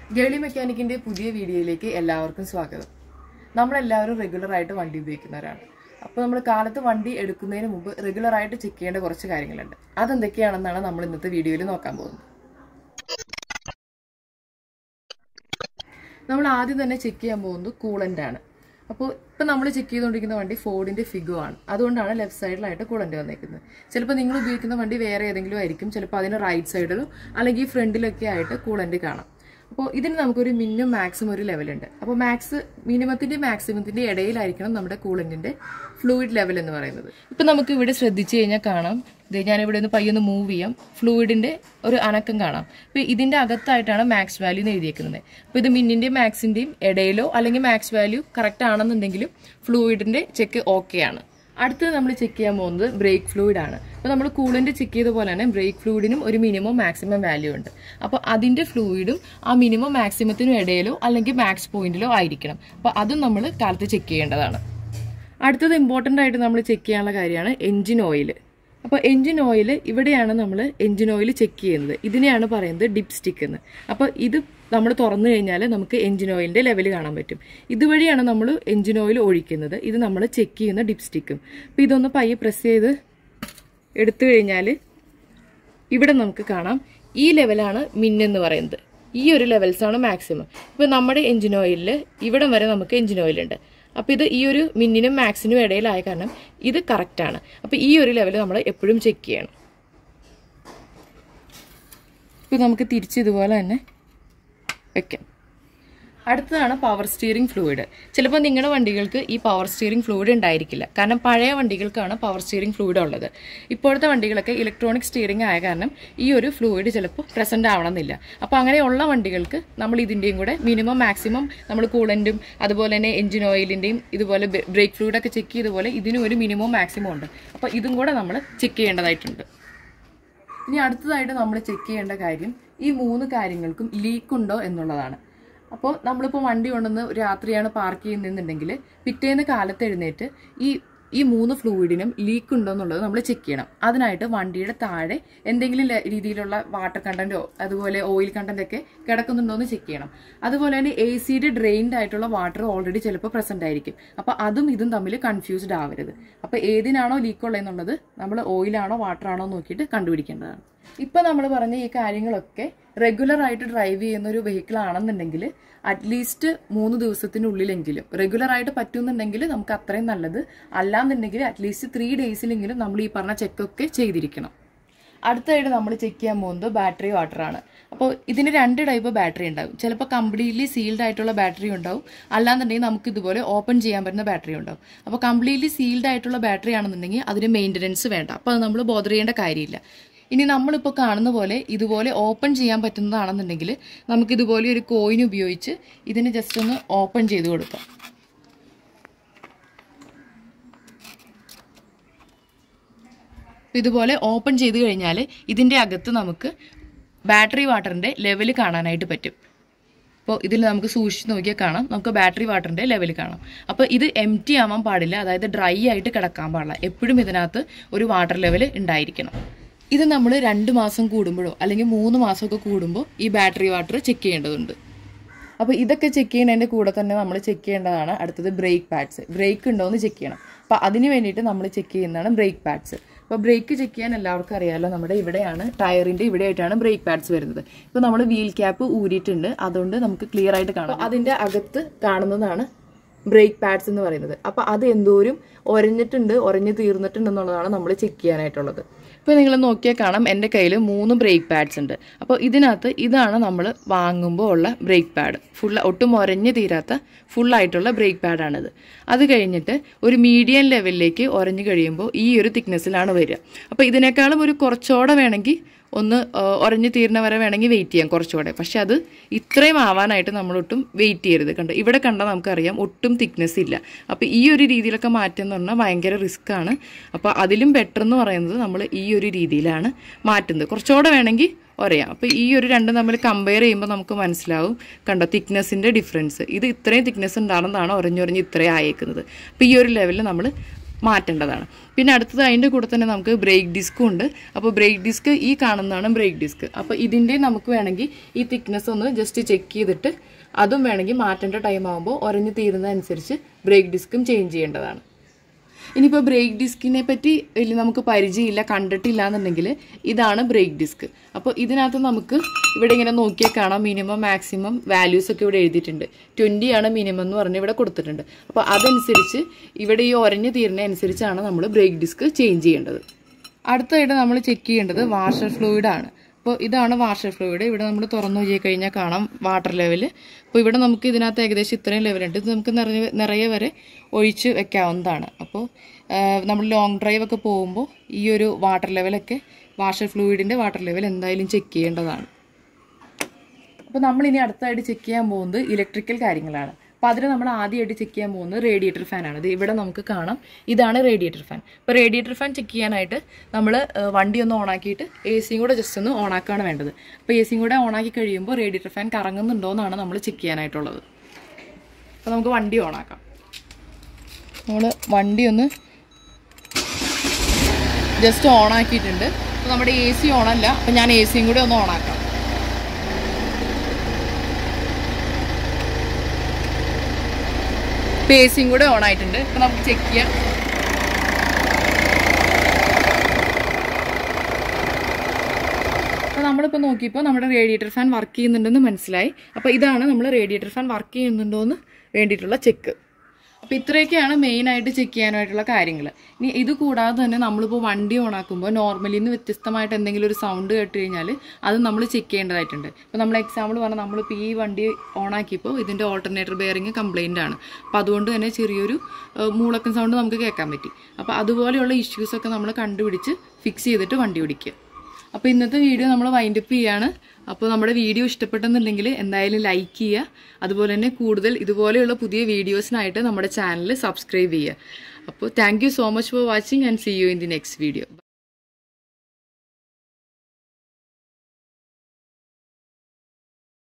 ഗേളി മെക്കാനിക്കിന്റെ പുതിയ വീഡിയോയിലേക്ക് എല്ലാവർക്കും സ്വാഗതം. നമ്മളെല്ലാവരും റെഗുലറായിട്ട് വണ്ടി ഉപയോഗിക്കുന്നവരാണ്. അപ്പോൾ നമ്മൾ കാലത്ത് വണ്ടി എടുക്കുന്നതിന് മുമ്പ് റെഗുലറായിട്ട് ചെക്ക് ചെയ്യേണ്ട കുറച്ച് കാര്യങ്ങളുണ്ട്. അതെന്തൊക്കെയാണെന്നാണ് നമ്മൾ ഇന്നത്തെ വീഡിയോയിൽ നോക്കാൻ പോകുന്നത്. നമ്മൾ ആദ്യം തന്നെ ചെക്ക് ചെയ്യാൻ പോകുന്നത് കൂളൻ്റ് ആണ്. അപ്പോൾ ഇപ്പം നമ്മൾ ചെക്ക് ചെയ്തുകൊണ്ടിരിക്കുന്ന വണ്ടി ഫോർഡിൻ്റെ ഫിഗോ ആണ്. അതുകൊണ്ടാണ് ലെഫ്റ്റ് സൈഡിലായിട്ട് കൂളൻ്റ് വന്നേക്കുന്നത്. ചിലപ്പോൾ നിങ്ങൾ ഉപയോഗിക്കുന്ന വണ്ടി വേറെ ഏതെങ്കിലും ആയിരിക്കും. ചിലപ്പോൾ അതിന് റൈറ്റ് സൈഡിലോ അല്ലെങ്കിൽ ഫ്രണ്ടിലൊക്കെ ആയിട്ട് കൂളൻ്റ് കാണാം. അപ്പോൾ ഇതിന് നമുക്കൊരു മിനിമം മാക്സിമം ഒരു ലെവലുണ്ട്. അപ്പോൾ മിനിമത്തിൻ്റെ മാക്സിമത്തിൻ്റെ ഇടയിലായിരിക്കണം നമ്മുടെ കൂളൻറ്റിൻ്റെ ഫ്ലൂയിഡ് ലെവൽ എന്ന് പറയുന്നത്. ഇപ്പം നമുക്ക് ഇവിടെ ശ്രദ്ധിച്ചു കഴിഞ്ഞാൽ കാണാം, ഞാനിവിടെ ഒന്ന് പയ്യൊന്ന് മൂവ് ചെയ്യാം, ഫ്ലൂയിഡിൻ്റെ ഒരു അനക്കം കാണാം. അപ്പോൾ ഇതിൻ്റെ അകത്തായിട്ടാണ് മാക്സ് വാല്യൂ എന്ന് എഴുതിയേക്കുന്നത്. അപ്പോൾ ഇത് മിന്നിൻ്റെയും മാക്സിൻ്റെയും ഇടയിലോ അല്ലെങ്കിൽ മാക്സ് വാല്യൂ കറക്റ്റ് ആണെന്നുണ്ടെങ്കിലും ഫ്ലൂയിഡിൻ്റെ ചെക്ക് ഓക്കെ ആണ്. അടുത്തത് നമ്മൾ ചെക്ക് ചെയ്യാൻ പോകുന്നത് ബ്രേക്ക് ഫ്ലൂയിഡ് ആണ്. അപ്പോൾ നമ്മൾ കൂളൻ്റ് ചെക്ക് ചെയ്ത പോലെ തന്നെ ബ്രേക്ക് ഫ്ലൂയിഡിനും ഒരു മിനിമം മാക്സിമം വാല്യൂ ഉണ്ട്. അപ്പോൾ അതിൻ്റെ ഫ്ലൂയിഡും ആ മിനിമം മാക്സിമത്തിനും ഇടയിലോ അല്ലെങ്കിൽ മാക്സ് പോയിന്റിലോ ആയിരിക്കണം. അപ്പോൾ അതും നമ്മൾ കാലത്ത് ചെക്ക് ചെയ്യേണ്ടതാണ്. അടുത്തത് ഇമ്പോർട്ടൻ്റ് ആയിട്ട് നമ്മൾ ചെക്ക് ചെയ്യാനുള്ള കാര്യമാണ് എൻജിൻ ഓയിൽ. അപ്പോൾ എൻജിൻ ഓയിൽ ഇവിടെയാണ് നമ്മൾ എൻജിൻ ഓയിൽ ചെക്ക് ചെയ്യുന്നത്. ഇതിനെയാണ് പറയുന്നത് ഡിപ്പ് സ്റ്റിക്ക് എന്ന്. അപ്പോൾ ഇത് നമ്മൾ തുറന്നു കഴിഞ്ഞാൽ നമുക്ക് എൻജിൻ ഓയിലിൻ്റെ ലെവൽ കാണാൻ പറ്റും. ഇതുവഴിയാണ് നമ്മൾ എൻജിൻ ഓയിൽ ഒഴിക്കുന്നത്. ഇത് നമ്മൾ ചെക്ക് ചെയ്യുന്ന ഡിപ്പ് സ്റ്റിക്കും. അപ്പോൾ ഇതൊന്ന് പയ്യെ പ്രസ് ചെയ്ത് എടുത്തു കഴിഞ്ഞാൽ ഇവിടെ നമുക്ക് കാണാം ഈ ലെവലാണ് മിന്നെന്ന് പറയുന്നത്. ഈ ഒരു ലെവൽസാണ് മാക്സിമം. ഇപ്പോൾ നമ്മുടെ എൻജിൻ ഓയിലിൽ ഇവിടം വരെ നമുക്ക് എൻജിൻ ഓയിലുണ്ട്. അപ്പോൾ ഇത് ഈ ഒരു മിന്നിനും മാക്സിനും ഇടയിലായ കാരണം ഇത് കറക്റ്റാണ്. അപ്പോൾ ഈ ഒരു ലെവൽ നമ്മൾ എപ്പോഴും ചെക്ക് ചെയ്യണം. ഇപ്പോൾ നമുക്ക് തിരിച്ച് ഇതുപോലെ തന്നെ വെക്കാം. അടുത്തതാണ് പവർ സ്റ്റിയറിംഗ് ഫ്ലൂയിഡ്. ചിലപ്പോൾ നിങ്ങളുടെ വണ്ടികൾക്ക് ഈ പവർ സ്റ്റിയറിംഗ് ഫ്ലൂയിഡ് ഉണ്ടായിരിക്കില്ല. കാരണം പഴയ വണ്ടികൾക്കാണ് പവർ സ്റ്റിയറിംഗ് ഫ്ലൂയിഡ് ഉള്ളത്. ഇപ്പോഴത്തെ വണ്ടികളൊക്കെ ഇലക്ട്രോണിക് സ്റ്റിയറിംഗ് ആയ കാരണം ഈ ഒരു ഫ്ലൂയിഡ് ചിലപ്പോൾ പ്രസൻറ്റ് ആവണമെന്നില്ല. അപ്പോൾ അങ്ങനെയുള്ള വണ്ടികൾക്ക് നമ്മൾ ഇതിൻ്റെയും കൂടെ മിനിമം മാക്സിമം നമ്മൾ കൂളൻറ്റും അതുപോലെ തന്നെ എൻജിൻ ഓയിലിൻ്റെയും ഇതുപോലെ ബ്രേക്ക് ഫ്ലൂയിഡൊക്കെ ചെക്ക് ചെയ്തതുപോലെ ഇതിനും ഒരു മിനിമം മാക്സിമം ഉണ്ട്. അപ്പോൾ ഇതും കൂടെ നമ്മൾ ചെക്ക് ചെയ്യേണ്ടതായിട്ടുണ്ട്. ഇനി അടുത്തതായിട്ട് നമ്മൾ ചെക്ക് ചെയ്യേണ്ട കാര്യം ഈ 3 കാര്യങ്ങൾക്കും ലീക്ക് ഉണ്ടോ എന്നുള്ളതാണ്. അപ്പോൾ നമ്മളിപ്പോൾ വണ്ടി കൊണ്ടുവന്ന് രാത്രിയാണ് പാർക്ക് ചെയ്യുന്നതെന്നുണ്ടെങ്കിൽ പിറ്റേന്ന് കാലത്ത് എഴുന്നേറ്റ് ഈ 3 ഫ്ലൂയിഡിനും ലീക്ക് ഉണ്ടോ എന്നുള്ളത് നമ്മൾ ചെക്ക് ചെയ്യണം. അതിനായിട്ട് വണ്ടിയുടെ താഴെ എന്തെങ്കിലും രീതിയിലുള്ള വാട്ടർ കണ്ടന്റോ അതുപോലെ ഓയിൽ കണ്ടന്റൊക്കെ കിടക്കുന്നുണ്ടോ എന്ന് ചെക്ക് ചെയ്യണം. അതുപോലെ തന്നെ AC-യുടെ ഡ്രെയിൻഡ് ആയിട്ടുള്ള വാട്ടർ ഓൾറെഡി ചിലപ്പോൾ പ്രസന്റ് ആയിരിക്കും. അപ്പോൾ അതും ഇതും തമ്മിൽ കൺഫ്യൂസ്ഡ് ആവരുത്. അപ്പോൾ ഏതിനാണോ ലീക്ക് ഉള്ളതെന്നുള്ളത് നമ്മൾ ഓയിലാണോ വാട്ടറാണോ നോക്കിയിട്ട് കണ്ടുപിടിക്കേണ്ടതാണ്. ഇപ്പം നമ്മൾ പറഞ്ഞ ഈ കാര്യങ്ങളൊക്കെ റെഗുലർ ആയിട്ട് ഡ്രൈവ് ചെയ്യുന്ന ഒരു വെഹിക്കിൾ ആണെന്നുണ്ടെങ്കിൽ അറ്റ്ലീസ്റ്റ് 3 ദിവസത്തിനുള്ളിലെങ്കിലും റെഗുലർ ആയിട്ട് പറ്റുന്നുണ്ടെങ്കിൽ നമുക്ക് അത്രയും നല്ലത്. അല്ലാന്നുണ്ടെങ്കിൽ അറ്റ്ലീസ്റ്റ് 3 ഡേയ്സിലെങ്കിലും നമ്മൾ ഈ പറഞ്ഞ ചെക്കൊക്കെ ചെയ്തിരിക്കണം. അടുത്തായിട്ട് നമ്മൾ ചെക്ക് ചെയ്യാൻ പോകുന്നത് ബാറ്ററി വാട്ടറാണ്. അപ്പോൾ ഇതിന് 2 ടൈപ്പ് ബാറ്ററി ഉണ്ടാവും. ചിലപ്പോൾ കംപ്ലീറ്റ്ലി സീൽഡ് ആയിട്ടുള്ള ബാറ്ററി ഉണ്ടാവും, അല്ലാന്നുണ്ടെങ്കിൽ നമുക്ക് ഇതുപോലെ ഓപ്പൺ ചെയ്യാൻ പറ്റുന്ന ബാറ്ററി ഉണ്ടാവും. അപ്പോൾ കംപ്ലീറ്റ്ലി സീൽഡ് ആയിട്ടുള്ള ബാറ്ററി ആണെന്നുണ്ടെങ്കിൽ അതിന് മെയിൻ്റനൻസ് വേണ്ട. അപ്പോൾ അത് നമ്മൾ ബോധർ ചെയ്യേണ്ട കാര്യമില്ല. ഇനി നമ്മളിപ്പോൾ കാണുന്ന പോലെ ഇതുപോലെ ഓപ്പൺ ചെയ്യാൻ പറ്റുന്നതാണെന്നുണ്ടെങ്കിൽ നമുക്കിതുപോലെ ഒരു കോയിൻ ഉപയോഗിച്ച് ഇതിന് ജസ്റ്റ് ഒന്ന് ഓപ്പൺ ചെയ്ത് കൊടുക്കാം. ഇതുപോലെ ഓപ്പൺ ചെയ്ത് കഴിഞ്ഞാൽ ഇതിൻ്റെ അകത്ത് നമുക്ക് ബാറ്ററി വാട്ടറിൻ്റെ ലെവൽ കാണാനായിട്ട് പറ്റും. അപ്പോൾ ഇതിൽ നമുക്ക് സൂക്ഷിച്ച് നോക്കിയാൽ കാണാം, നമുക്ക് ബാറ്ററി വാട്ടറിൻ്റെ ലെവൽ കാണാം. അപ്പോൾ ഇത് എംപ്റ്റി ആവാൻ പാടില്ല, അതായത് ഡ്രൈ ആയിട്ട് കിടക്കാൻ പാടില്ല. എപ്പോഴും ഇതിനകത്ത് ഒരു വാട്ടർ ലെവൽ ഉണ്ടായിരിക്കണം. ഇത് നമ്മൾ 2 മാസം കൂടുമ്പോഴോ അല്ലെങ്കിൽ 3 മാസമൊക്കെ കൂടുമ്പോൾ ഈ ബാറ്ററി വാട്ടർ ചെക്ക് ചെയ്യേണ്ടതുണ്ട്. അപ്പോൾ ഇതൊക്കെ ചെക്ക് ചെയ്യുന്നതിൻ്റെ കൂടെ തന്നെ നമ്മൾ ചെക്ക് ചെയ്യേണ്ടതാണ് അടുത്തത് ബ്രേക്ക് പാഡ്സ്. ബ്രേക്ക് ഉണ്ടോ എന്ന് ചെക്ക് ചെയ്യണം. അപ്പോൾ അതിന് വേണ്ടിയിട്ട് നമ്മൾ ചെക്ക് ചെയ്യുന്നതാണ് ബ്രേക്ക് പാഡ്സ്. അപ്പോൾ ബ്രേക്ക് ചെക്ക് ചെയ്യാൻ എല്ലാവർക്കും അറിയാമല്ലോ, നമ്മുടെ ഇവിടെയാണ് ടയറിൻ്റെ ഇവിടെയായിട്ടാണ് ബ്രേക്ക് പാഡ്സ് വരുന്നത്. ഇപ്പോൾ നമ്മൾ വീൽ ക്യാപ്പ് ഊരിയിട്ടുണ്ട്, അതുകൊണ്ട് നമുക്ക് ക്ലിയർ ആയിട്ട് കാണാം. അതിൻ്റെ അകത്ത് കാണുന്നതാണ് ബ്രേക്ക് പാഡ്സ് എന്ന് പറയുന്നത്. അപ്പോൾ അത് എന്തോരം ഉരഞ്ഞു തീർന്നിട്ടുണ്ട് എന്നുള്ളതാണ് നമ്മൾ ചെക്ക് ചെയ്യാനായിട്ടുള്ളത്. ഇപ്പോൾ നിങ്ങൾ നോക്കിയാൽ കാണാം എൻ്റെ കയ്യിൽ 3 ബ്രേക്ക് പാഡ്സ് ഉണ്ട്. അപ്പോൾ ഇതിനകത്ത് ഇതാണ് നമ്മൾ വാങ്ങുമ്പോൾ ഉള്ള ബ്രേക്ക് പാഡ്. ഒട്ടും ഉരഞ്ഞു തീരാത്ത ഫുള്ളായിട്ടുള്ള ബ്രേക്ക് പാഡാണിത്. അത് കഴിഞ്ഞിട്ട് ഒരു മീഡിയം ലെവലിലേക്ക് ഉരഞ്ഞു കഴിയുമ്പോൾ ഈ ഒരു തിക്നെസ്സിലാണ് വരിക. അപ്പോൾ ഇതിനേക്കാളും ഒരു കുറച്ചുകൂടെ വേണമെങ്കിൽ ഒന്ന് ഉരഞ്ഞു തീരുന്ന വരെ വേണമെങ്കിൽ വെയിറ്റ് ചെയ്യാം കുറച്ചുകൂടെ. പക്ഷെ അത് ഇത്രയും ആവാനായിട്ട് നമ്മളൊട്ടും വെയിറ്റ് ചെയ്യരുത്. കണ്ടോ, ഇവിടെ കണ്ടാൽ നമുക്കറിയാം ഒട്ടും തിക്നെസ് ഇല്ല. അപ്പോൾ ഈ ഒരു രീതിയിലൊക്കെ മാറ്റം എന്ന് പറഞ്ഞാൽ ഭയങ്കര റിസ്ക്കാണ്. അപ്പോൾ അതിലും ബെറ്റർ എന്ന് പറയുന്നത് നമ്മൾ ഈ ഒരു രീതിയിലാണ് മാറ്റുന്നത്. കുറച്ചുകൂടെ വേണമെങ്കിൽ ഒരയാം. അപ്പോൾ ഈ ഒരു രണ്ടും തമ്മിൽ കമ്പയർ ചെയ്യുമ്പോൾ നമുക്ക് മനസ്സിലാവും, കണ്ടോ തിക്നെസ്സിൻ്റെ ഡിഫറൻസ്. ഇത് ഇത്രയും തിക്നെസ് ഉണ്ടാകുന്നതാണ് ഉരഞ്ഞുരഞ്ഞ് ഇത്രയും ആയേക്കുന്നത്. അപ്പോൾ ഈ ഒരു ലെവലിൽ നമ്മൾ മാറ്റേണ്ടതാണ്. പിന്നെ അടുത്തത് അതിൻ്റെ കൂടെ തന്നെ നമുക്ക് ബ്രേക്ക് ഡിസ്കും ഉണ്ട്. അപ്പോൾ ബ്രേക്ക് ഡിസ്ക് ഈ കാണുന്നതാണ് ബ്രേക്ക് ഡിസ്ക്. അപ്പോൾ ഇതിൻ്റെ നമുക്ക് വേണമെങ്കിൽ ഈ തിക്നെസ് ഒന്ന് ജസ്റ്റ് ചെക്ക് ചെയ്തിട്ട് അതും വേണമെങ്കിൽ മാറ്റേണ്ട ടൈം ആകുമ്പോൾ ഉരഞ്ഞു തീരുന്നതനുസരിച്ച് ബ്രേക്ക് ഡിസ്കും ചേഞ്ച് ചെയ്യേണ്ടതാണ്. ഇനിയിപ്പോൾ ബ്രേക്ക് ഡിസ്കിനെ പറ്റി വലിയ നമുക്ക് പരിചയമില്ല, കണ്ടിട്ടില്ല എന്നുണ്ടെങ്കിൽ ഇതാണ് ബ്രേക്ക് ഡിസ്ക്. അപ്പോൾ ഇതിനകത്ത് നമുക്ക് ഇവിടെ ഇങ്ങനെ നോക്കിയാൽ കാണാം മിനിമം മാക്സിമം വാല്യൂസ് ഒക്കെ ഇവിടെ എഴുതിയിട്ടുണ്ട്. 20 ആണ് മിനിമം എന്ന് പറഞ്ഞ് ഇവിടെ കൊടുത്തിട്ടുണ്ട്. അപ്പോൾ അതനുസരിച്ച് ഇവിടെ ഈ ഉരഞ്ഞു തീരുന്നതനുസരിച്ചാണ് നമ്മൾ ബ്രേക്ക് ഡിസ്ക് ചേഞ്ച് ചെയ്യേണ്ടത്. അടുത്തതായിട്ട് നമ്മൾ ചെക്ക് ചെയ്യേണ്ടത് വാഷർ ഫ്ലൂയിഡാണ്. അപ്പോൾ ഇതാണ് വാഷർ ഫ്ലൂയിഡ്. ഇവിടെ നമ്മൾ തുറന്നു നോക്കി കഴിഞ്ഞാൽ കാണാം വാട്ടർ ലെവൽ. അപ്പോൾ ഇവിടെ നമുക്ക് ഇതിനകത്ത് ഏകദേശം ഇത്രയും ലെവലുണ്ട്. ഇത് നമുക്ക് നിറയെ വരെ ഒഴിച്ച് വെക്കാവുന്നതാണ്. അപ്പോൾ നമ്മൾ ലോങ് ഡ്രൈവ് ഒക്കെ പോകുമ്പോൾ ഈ ഒരു വാട്ടർ ലെവലൊക്കെ വാഷർ ഫ്ലൂയിഡിൻ്റെ വാട്ടർ ലെവൽ എന്തായാലും ചെക്ക് ചെയ്യേണ്ടതാണ്. അപ്പോൾ നമ്മളിനി അടുത്തായിട്ട് ചെക്ക് ചെയ്യാൻ പോകുന്നത് ഇലക്ട്രിക്കൽ കാര്യങ്ങളാണ്. അപ്പോൾ അതിന് നമ്മൾ ആദ്യമായിട്ട് ചെക്ക് ചെയ്യാൻ പോകുന്നത് റേഡിയേറ്റർ ഫാനാണ്. ഇത് ഇവിടെ നമുക്ക് കാണാം, ഇതാണ് റേഡിയേറ്റർ ഫാൻ. ഇപ്പോൾ റേഡിയേറ്റർ ഫാൻ ചെക്ക് ചെയ്യാനായിട്ട് നമ്മൾ വണ്ടി ഒന്ന് ഓണാക്കിയിട്ട് എ സിയും കൂടെ ജസ്റ്റ് ഒന്ന് ഓണാക്കുകയാണ് വേണ്ടത്. അപ്പോൾ എ സിയും കൂടെ ഓണാക്കി കഴിയുമ്പോൾ റേഡിയേറ്റർ ഫാൻ കറങ്ങുന്നുണ്ടോ എന്നാണ് നമ്മൾ ചെക്ക് ചെയ്യാനായിട്ടുള്ളത്. അപ്പോൾ നമുക്ക് വണ്ടി ഓണാക്കാം. നമ്മൾ വണ്ടി ഒന്ന് ജസ്റ്റ് ഓണാക്കിയിട്ടുണ്ട്. അപ്പോൾ നമ്മുടെ എ സി ഓണല്ല. അപ്പോൾ ഞാൻ എ സിയും കൂടെ ഒന്ന് ഓണാക്കാം. പേസിയും കൂടെ ഓൺ ആയിട്ടുണ്ട്. ഇപ്പം നമുക്ക് ചെക്ക് ചെയ്യാം. അപ്പോൾ നമ്മളിപ്പോൾ നോക്കിയപ്പോൾ നമ്മുടെ റേഡിയേറ്റർ ഫാൻ വർക്ക് ചെയ്യുന്നുണ്ടെന്ന് മനസ്സിലായി. അപ്പോൾ ഇതാണ് നമ്മൾ റേഡിയേറ്റർ ഫാൻ വർക്ക് ചെയ്യുന്നുണ്ടോ എന്ന് വേണ്ടിയിട്ടുള്ള ചെക്ക്. അപ്പോൾ ഇത്രയൊക്കെയാണ് മെയിനായിട്ട് ചെക്ക് ചെയ്യാനായിട്ടുള്ള കാര്യങ്ങൾ. ഇനി ഇത് കൂടാതെ തന്നെ നമ്മളിപ്പോൾ വണ്ടി ഓണാക്കുമ്പോൾ നോർമലി നിന്ന് വ്യത്യസ്തമായിട്ട് എന്തെങ്കിലും ഒരു സൗണ്ട് കേട്ട് കഴിഞ്ഞാൽ അത് നമ്മൾ ചെക്ക് ചെയ്യേണ്ടതായിട്ടുണ്ട്. ഇപ്പോൾ നമ്മൾ എക്സാമ്പിൾ പറഞ്ഞാൽ നമ്മളിപ്പോൾ ഈ വണ്ടി ഓണാക്കിയപ്പോൾ ഇതിൻ്റെ ഓൾട്ടർനേറ്റർ ബെയറിങ് കംപ്ലൈൻ്റ് ആണ്. അപ്പോൾ അതുകൊണ്ട് തന്നെ ചെറിയൊരു മൂളക്കം സൗണ്ട് നമുക്ക് കേൾക്കാൻ പറ്റി. അപ്പോൾ അതുപോലെയുള്ള ഇഷ്യൂസൊക്കെ നമ്മൾ കണ്ടുപിടിച്ച് ഫിക്സ് ചെയ്തിട്ട് വണ്ടി ഓടിക്കുക. അപ്പോൾ ഇന്നത്തെ വീഡിയോ നമ്മൾ വൈൻഡപ്പ് ചെയ്യാണ്. അപ്പോൾ നമ്മുടെ വീഡിയോ ഇഷ്ടപ്പെട്ടെന്നുണ്ടെങ്കിൽ എന്തായാലും ലൈക്ക് ചെയ്യുക. അതുപോലെ തന്നെ കൂടുതൽ ഇതുപോലെയുള്ള പുതിയ വീഡിയോസിനായിട്ട് നമ്മുടെ ചാനൽ സബ്സ്ക്രൈബ് ചെയ്യുക. അപ്പോൾ thank you so much for watching and see you in the next video.